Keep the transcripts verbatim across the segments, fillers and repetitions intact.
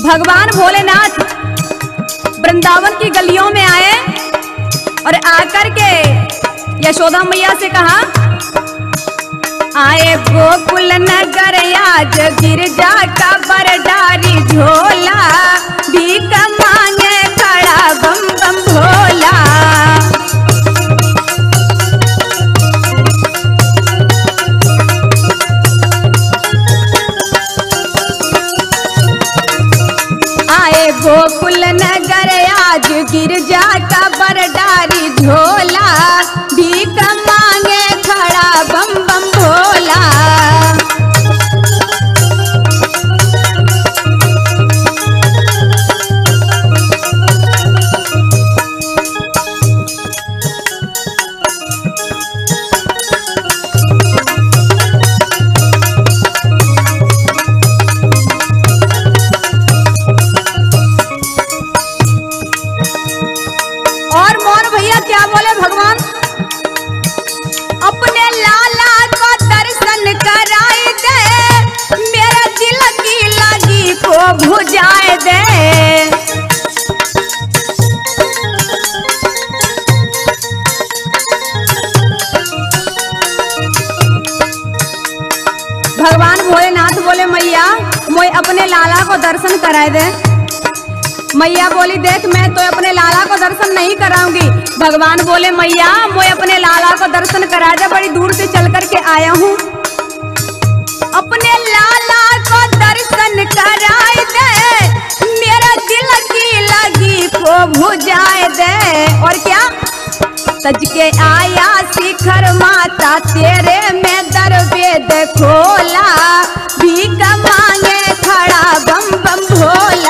भगवान भोलेनाथ वृंदावन की गलियों में आए और आकर के यशोदा मैया से कहा, आए गोकुल नगर आज गिरजा का बरडारी झोला, भीख मांगे खड़ा बम बम भोला। आए गोकुल नगर आज गिरजा का बरडारी झोला, भीख मांगे खड़ा बम बम भोला। और मोर भैया क्या बोले भगवान, अपने लाला को दर्शन कराए दे, मेरा दिल की लगी को बुझाए दे। भगवान भोलेनाथ बोले, मैया मोय अपने लाला को दर्शन कराए दे। मैया बोली, देख मैं तो अपने लाला को दर्शन नहीं कराऊंगी। भगवान बोले, मैया मैं अपने लाला को दर्शन करा दे, बड़ी दूर से चल करके आया हूँ। अपने लाला को दर्शन कराए दे, मेरा दिल की लगी को बुझाए दे। और क्या, सज के आया शिखर माता तेरे में दरवेद खोला, भीख मांगे खड़ा बम बम भोला।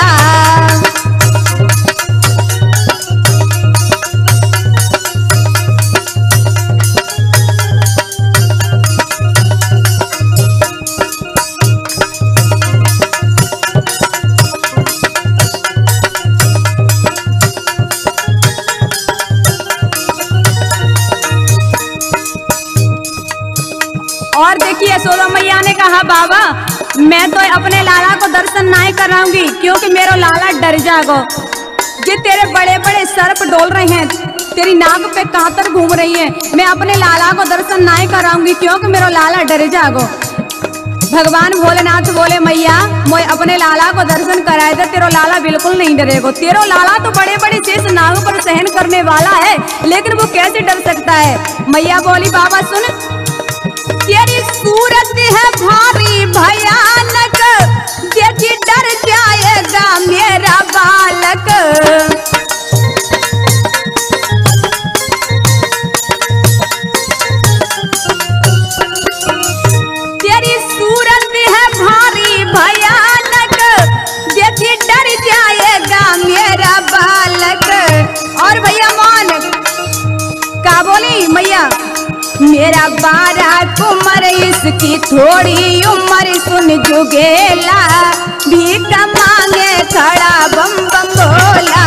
और देखिए यशोदा मैया ने कहा, बाबा मैं तो अपने लाला को दर्शन नहीं कराऊंगी, क्योंकि मेरा लाला डर जागो। ये तेरे बड़े बड़े सर्प डोल रहे हैं, तेरी नाक पे कांतर घूम रही है, मैं अपने लाला को दर्शन नहीं कराऊंगी, क्योंकि मेरा लाला डर जागो। भगवान भोलेनाथ बोले, मैया मैं अपने लाला को दर्शन कराए दे, तेरा लाला बिल्कुल नहीं डरेगो। तेरा लाला तो बड़े बड़े शेष नागों पर सहन करने वाला है, लेकिन वो कैसे डर सकता है। मैया बोली, बाबा सुन, तेरी सूरत है भारी भयानक, देखी डर जाएगा मेरा बालक। तेरी सूरत है भारी भयानक, देखी डर जाएगा मेरा बालक। और भैया मान का बोली मैया, मेरा बारह उम्र इसकी थोड़ी उम्र सुन जुगेला, भीख मांगे खड़ा बम बम भोला।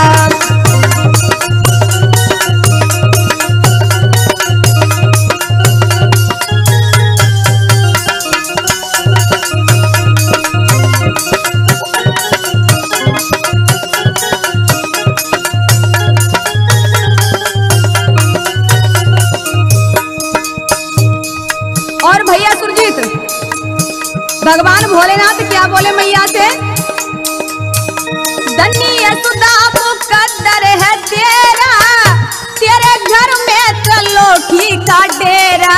और भैया सुरजीत, भगवान भोलेनाथ क्या बोले मैया से, धन्य यशोदा मुकद्दर है तेरा, तेरे घर में त्रिलोकी का डेरा।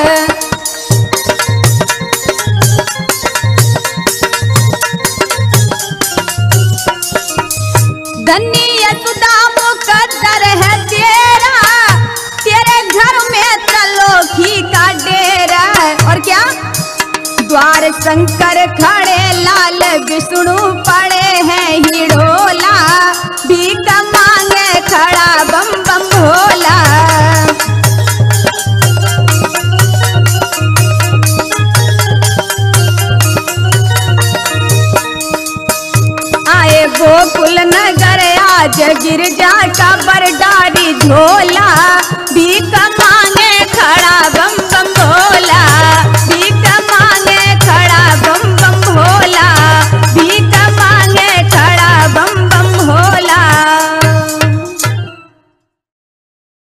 धन्य यशोदा मुकद्दर है तेरा, तेरे घर में त्रिलोकी का डेरा। और क्या, द्वार शंकर खड़े लाल विष्णु पड़े हैं हिडोला, भीख मांगे खड़ा बम बम भोला। आए गोकुल नगर आज गिरजा का बरडारी झोला, भीख मांगे खड़ा बम